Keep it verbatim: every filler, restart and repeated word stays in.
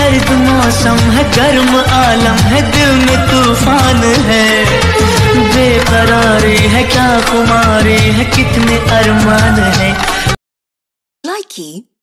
सर्द मौसम है, गर्म आलम है, दिल में तूफान है। बेकरारी है, क्या खुमारी है, कितने अरमान है। Likey